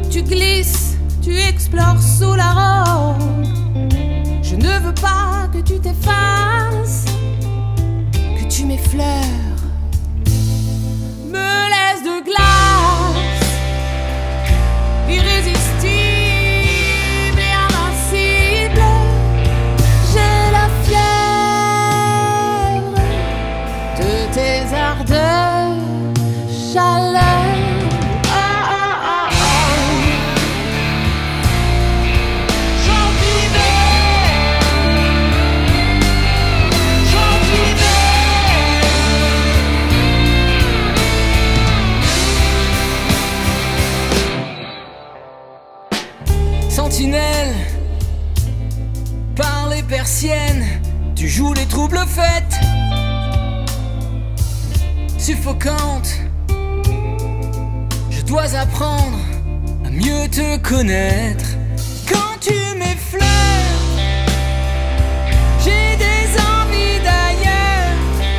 Tu glisses, tu explores sous la robe. Je ne veux pas que tu t'effaces, que tu m'effleures, me laisse de glace, irrésistible et invincible. J'ai la fièvre de tes ardeurs, chaleur. Sentinelle, par les persiennes, tu joues les troubles fêtes. Suffocante, je dois apprendre à mieux te connaître. Quand tu m'effleures, j'ai des envies d'ailleurs.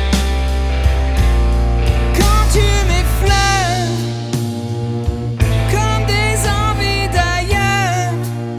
Quand tu m'effleures, comme des envies d'ailleurs.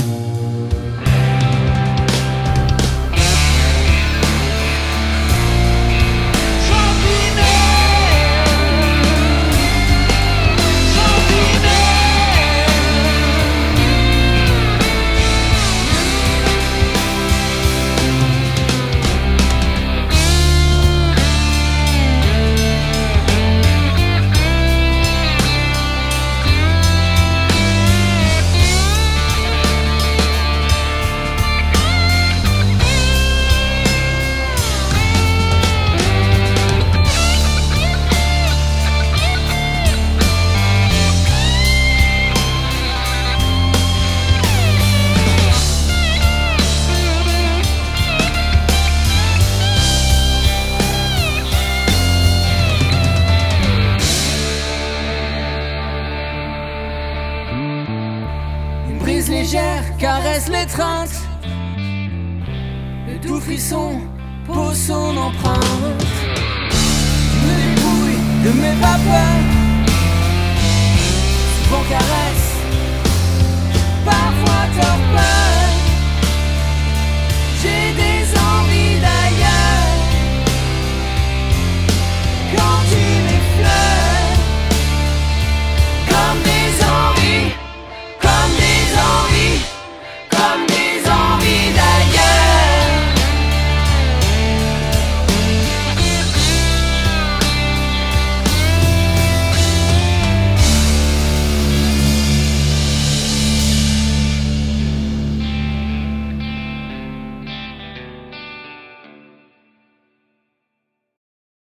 Brise légère, caresse l'étreinte. Le doux frisson pose son empreinte. Tu me dépouilles de mes vapeurs, souvent caresse, parfois torpeur.